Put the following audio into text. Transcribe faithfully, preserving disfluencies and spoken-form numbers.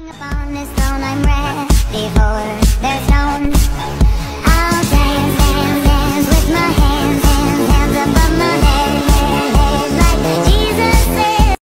upon this throne I'm ready for. There's no